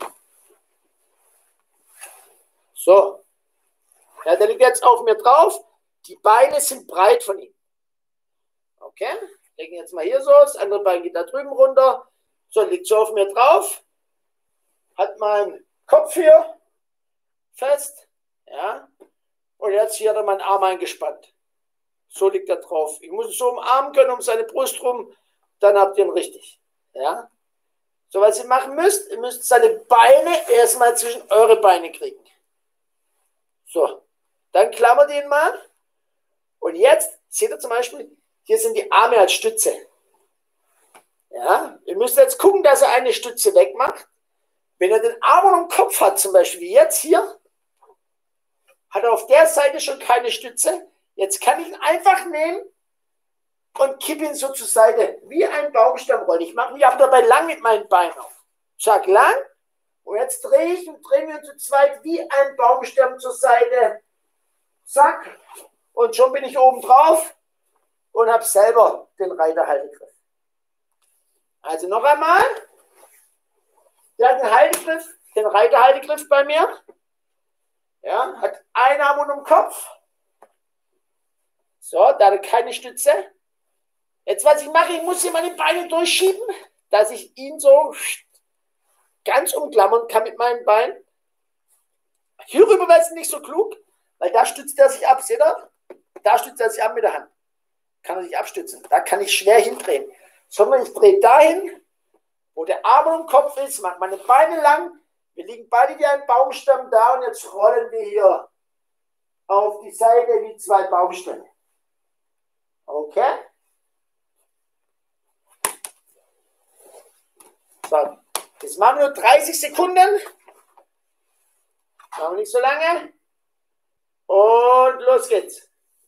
A: So. Ja, der liegt jetzt auf mir drauf. Die Beine sind breit von ihm. Okay? Legen jetzt mal hier so, das andere Bein geht da drüben runter. So, liegt so auf mir drauf. Hat meinen Kopf hier fest. Ja. Und jetzt hier hat er meinen Arm eingespannt. So liegt er drauf. Ich muss ihn so umarmen können um seine Brust rum. Dann habt ihr ihn richtig. Ja. So, was ihr machen müsst, ihr müsst seine Beine erstmal zwischen eure Beine kriegen. So. Dann klammert ihr ihn mal. Und jetzt seht ihr zum Beispiel, hier sind die Arme als Stütze. Ja, ihr müsst jetzt gucken, dass er eine Stütze wegmacht. Wenn er den Arm und den Kopf hat, zum Beispiel wie jetzt hier, hat er auf der Seite schon keine Stütze. Jetzt kann ich ihn einfach nehmen und kippe ihn so zur Seite, wie ein Baumstammrollen. Ich mache mich aber dabei lang mit meinen Beinen auf. Zack, lang. Und jetzt drehe ich und drehen wir zu zweit wie ein Baumstamm zur Seite. Zack. Und schon bin ich oben drauf und habe selber den Reiterhaltegriff. Also noch einmal. Der hat den Haltegriff, den Reiterhaltegriff bei mir. Ja, hat einen Arm unterm Kopf. So, da hat er keine Stütze. Jetzt, was ich mache, ich muss hier meine Beine durchschieben, dass ich ihn so ganz umklammern kann mit meinen Beinen. Hierüber wäre es nicht so klug, weil da stützt er sich ab, seht ihr? Da stützt er sich ab mit der Hand. Kann er sich abstützen. Da kann ich schwer hindrehen. Sondern ich drehe dahin, wo der Arm und Kopf ist, mache meine Beine lang. Wir liegen beide wie ein Baumstamm da und jetzt rollen wir hier auf die Seite wie zwei Baumstämme. Okay? So, jetzt machen wir nur dreißig Sekunden. Machen wir nicht so lange. Und los geht's.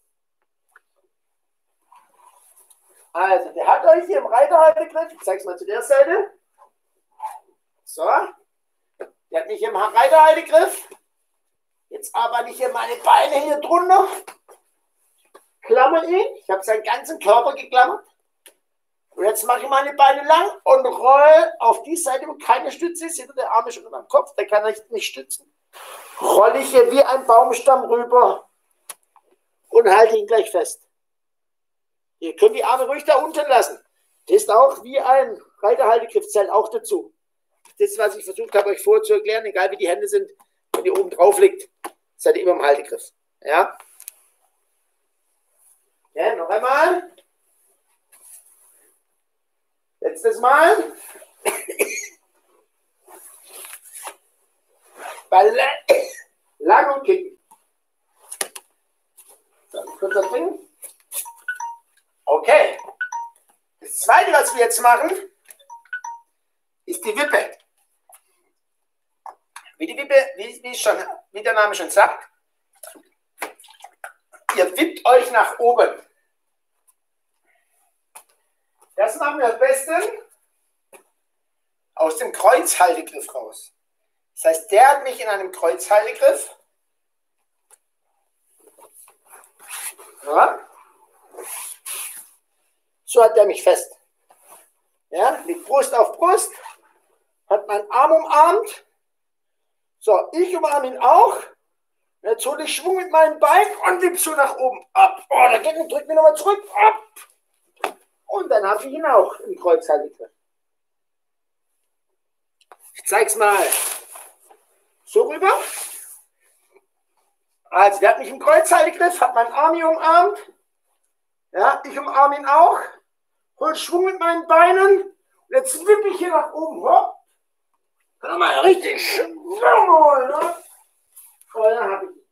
A: Also, der hat euch hier im Reiterhaltegriff, ich zeige es mal zu der Seite. So, der hat mich hier im Reiterhaltegriff. Jetzt arbeite ich hier meine Beine hier drunter. Klammer ihn, ich habe seinen ganzen Körper geklammert. Und jetzt mache ich meine Beine lang und roll auf die Seite, wo keine Stütze ist. Hinter der Arm ist schon unter dem Kopf, der kann nicht stützen. Rolle ich hier wie ein Baumstamm rüber und halte ihn gleich fest. Ihr könnt die Arme ruhig da unten lassen. Das ist auch wie ein Reiterhaltegriff, zählt auch dazu. Das, was ich versucht habe, euch vorher zu erklären, egal wie die Hände sind, wenn ihr oben drauf liegt, seid ihr immer im Haltegriff. Ja? Ja, noch einmal. Letztes Mal. Ball lang und kicken. Dann kurz das bringen. Okay. Das zweite, was wir jetzt machen, ist die Wippe. Wie die Wippe, wie, wie, schon, wie der Name schon sagt, ihr wippt euch nach oben. Das machen wir am besten aus dem Kreuzhaltegriff raus. Das heißt, der hat mich in einem Kreuzhaltegriff. Ja. So hat er mich fest. Ja, liegt Brust auf Brust, hat meinen Arm umarmt. So, ich umarme ihn auch. Jetzt hole ich Schwung mit meinen Beinen und wipp so nach oben. Ab. Oh, dagegen drückt mich nochmal zurück. Ab. Und dann habe ich ihn auch im Kreuzhaltegriff. Ich zeige es mal so rüber. Also, der hat mich im Kreuzhaltegriff, hat meinen Arm hier umarmt. Ja, ich umarme ihn auch. Hol Schwung mit meinen Beinen. Und jetzt wippe ich hier nach oben. Hopp. Kann mal richtig Schwung holen. Ne? Und dann habe ich ihn.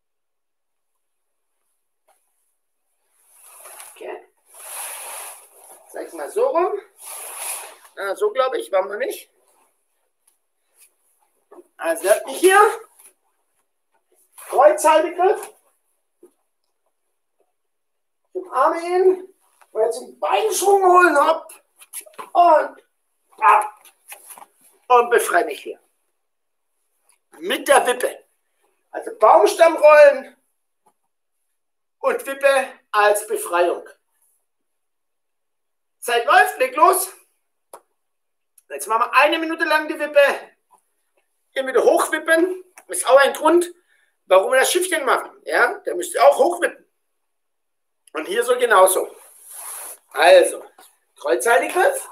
A: Okay. Zeig es mal so rum. Ah, so glaube ich, warum noch nicht? Also, der hat mich hier. Kreuzhaltegriff. Ich umarme ihn. Und jetzt den Beinschwung holen. Hopp. Und ab. Und befreie mich hier. Mit der Wippe. Also Baumstamm rollen und Wippe als Befreiung. Zeit läuft, leg los. Jetzt machen wir eine Minute lang die Wippe. Hier wieder hochwippen. Das ist auch ein Grund, warum wir das Schiffchen machen. Ja, der müsst ihr auch hochwippen. Und hier so genauso. Also, Kreuzhaltegriff.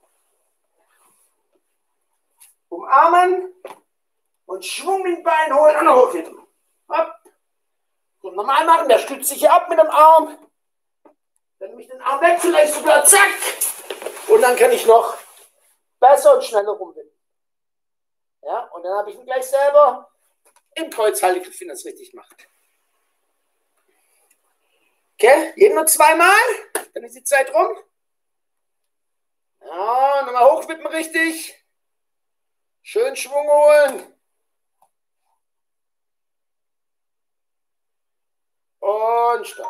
A: Umarmen. Und Schwung mit dem Bein holen und hochwippen. Hopp. Und normal machen, der stützt sich hier ab mit dem Arm. Dann nehme ich den Arm weg, vielleicht sogar zack. Und dann kann ich noch besser und schneller rumwippen. Ja, und dann habe ich ihn gleich selber im Kreuzhaltegriff, wenn er es richtig macht. Okay, jeden nur zweimal, dann ist die Zeit rum. Ja, nochmal hochwippen richtig. Schön Schwung holen. Und stopp.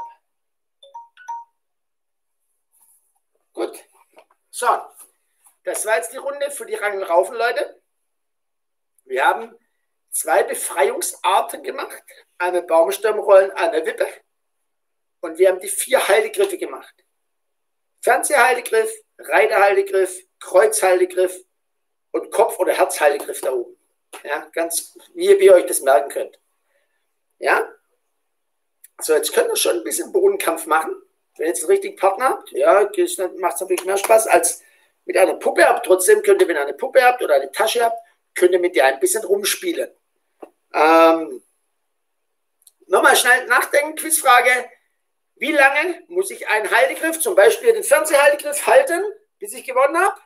A: Gut. So, das war jetzt die Runde für die Rangelraufen, Leute. Wir haben zwei Befreiungsarten gemacht. Eine Baumstammrollen, eine Wippe. Und wir haben die vier Haltegriffe gemacht. Fernseherhaltegriff, Reiterhaltegriff, Kreuzhaltegriff und Kopf- oder Herzhaltegriff da oben. Ja, ganz, wie ihr euch das merken könnt. Ja? So, jetzt könnt ihr schon ein bisschen Bodenkampf machen. Wenn ihr jetzt einen richtigen Partner habt, ja, macht es natürlich mehr Spaß als mit einer Puppe. Aber trotzdem könnt ihr, wenn ihr eine Puppe habt oder eine Tasche habt, könnt ihr mit der ein bisschen rumspielen. Ähm, Nochmal schnell nachdenken, Quizfrage. Wie lange muss ich einen Haltegriff, zum Beispiel den Fernsehhaltegriff, halten, bis ich gewonnen habe?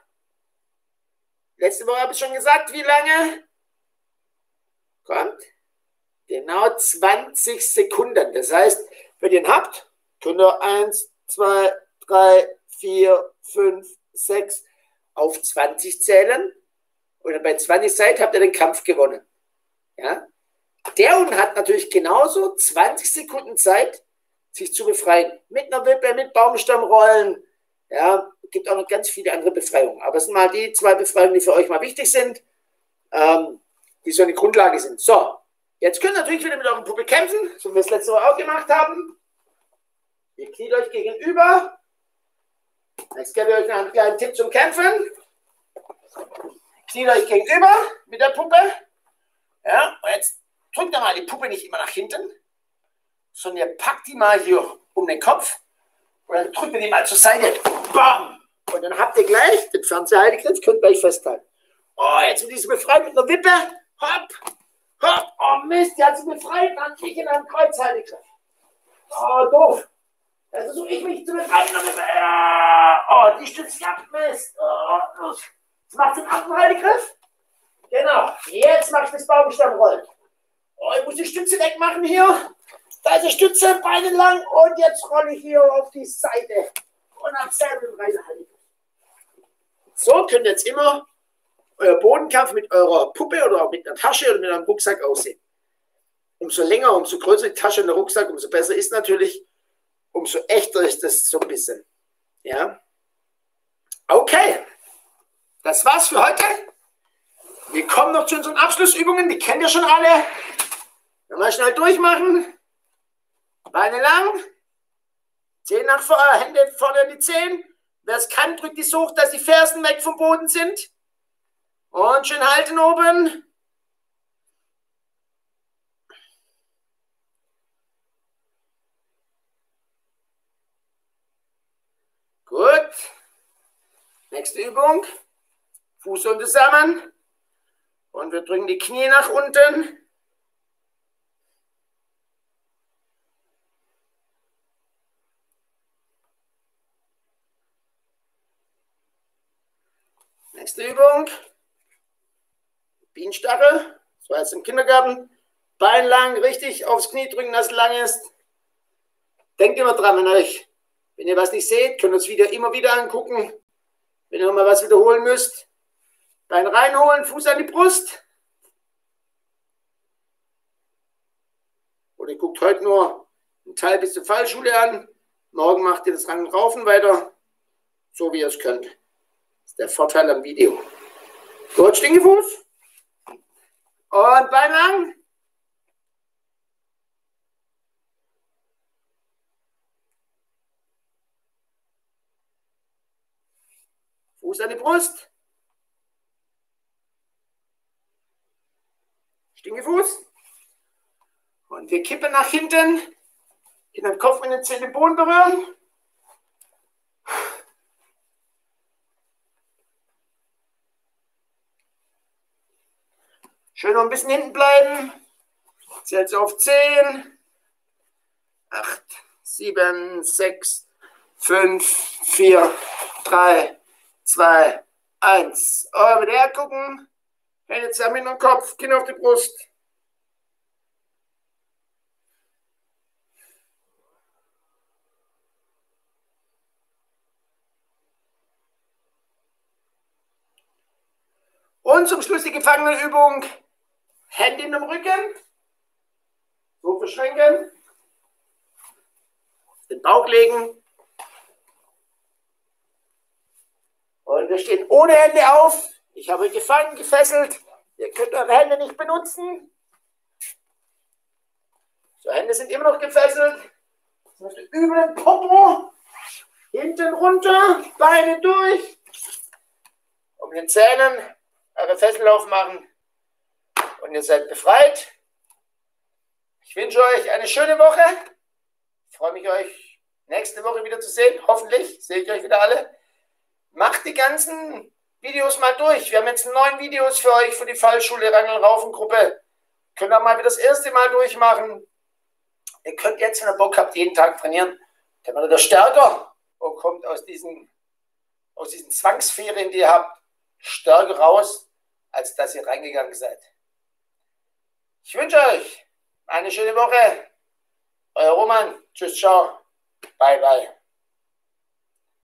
A: Letzte Woche habe ich schon gesagt, wie lange? Kommt? Genau zwanzig Sekunden. Das heißt, wenn ihr ihn habt, könnt ihr eins, zwei, drei, vier, fünf, sechs auf zwanzig zählen. Und bei zwanzig Zeit habt ihr den Kampf gewonnen. Ja? Der Hund hat natürlich genauso zwanzig Sekunden Zeit, sich zu befreien. Mit einer Wippe, mit Baumstammrollen. Ja, es gibt auch noch ganz viele andere Befreiungen. Aber es sind mal die zwei Befreiungen, die für euch mal wichtig sind, ähm, die so eine Grundlage sind. So, jetzt könnt ihr natürlich wieder mit eurer Puppe kämpfen, so wie wir es letzte Woche auch gemacht haben. Ihr kniet euch gegenüber. Jetzt gebe ich euch noch einen kleinen Tipp zum Kämpfen. Kniet euch gegenüber mit der Puppe. Ja, und jetzt drückt ihr mal die Puppe nicht immer nach hinten, sondern ihr packt die mal hier um den Kopf und dann drückt ihr die mal zur Seite. Bam! Und dann habt ihr gleich den Fernsehhaltegriff, könnt ihr euch festhalten. Oh, jetzt wird diese befreit mit einer Wippe. Hopp! Hopp! Oh Mist, die hat sie befreit, dann kriege ich in einen Kreuzhaltegriff. Oh, doof. Da versuche ich mich zu befreien. Oh, die stützt ab, Mist. Oh, jetzt macht sie den Haltegriff. Genau, jetzt mache ich das Baumstammrollen. Oh, ich muss die Stütze wegmachen hier. Da ist die Stütze, Beine lang und jetzt rolle ich hier auf die Seite und ab selber den Reisehaltegriff. So könnt ihr jetzt immer euer Bodenkampf mit eurer Puppe oder auch mit einer Tasche oder mit einem Rucksack aussehen. Umso länger, umso größer die Tasche und der Rucksack, umso besser ist natürlich, umso echter ist das so ein bisschen. Ja. Okay, das war's für heute. Wir kommen noch zu unseren Abschlussübungen, die kennt ihr schon alle. Mal schnell durchmachen. Beine lang. Zehen nach vorne, Hände vorne an die Zehen. Wer es kann, drückt die so hoch, dass die Fersen weg vom Boden sind. Und schön halten oben. Gut. Nächste Übung. Fuß und zusammen. Und wir drücken die Knie nach unten. Nächste Übung. Bienenstachel. Das war jetzt im Kindergarten. Bein lang, richtig aufs Knie drücken, dass es lang ist. Denkt immer dran, wenn, euch, wenn ihr was nicht seht, könnt ihr es wieder, immer wieder angucken. Wenn ihr nochmal was wiederholen müsst. Bein reinholen, Fuß an die Brust. Oder ihr guckt heute nur einen Teil bis zur Fallschule an. Morgen macht ihr das Ran- und Raufen weiter, so wie ihr es könnt. Das ist der Vorteil am Video. Gut, Stinkefuß. Und Bein lang. Fuß an die Brust. Stinkefuß. Und wir kippen nach hinten. In den Kopf mit den Zehen den Boden berühren. Schön noch ein bisschen hinten bleiben. Zählt auf zehn, acht, sieben, sechs, fünf, vier, drei, zwei, eins. Oh, wieder hergucken. Hände zusammen in den Kopf, Kinn auf die Brust. Und zum Schluss die Gefangenenübung. Hände in den Rücken. So verschränken. Den Bauch legen. Und wir stehen ohne Hände auf. Ich habe euch gefangen, gefesselt. Ihr könnt eure Hände nicht benutzen. So, Hände sind immer noch gefesselt. Jetzt müsst ihr über den Popo. Hinten runter. Beine durch. Um den Zähnen eure Fessel aufmachen. Und ihr seid befreit. Ich wünsche euch eine schöne Woche. Ich freue mich, euch nächste Woche wieder zu sehen. Hoffentlich sehe ich euch wieder alle. Macht die ganzen Videos mal durch. Wir haben jetzt neun Videos für euch für die Fallschule Rangeln-Raufen-Gruppe. Könnt ihr mal wieder das erste Mal durchmachen. Ihr könnt jetzt, wenn ihr Bock habt, jeden Tag trainieren. Dann werdet ihr stärker und kommt aus diesen, aus diesen Zwangsferien, die ihr habt, stärker raus, als dass ihr reingegangen seid. Ich wünsche euch eine schöne Woche. Euer Roman. Tschüss, ciao. Bye, bye.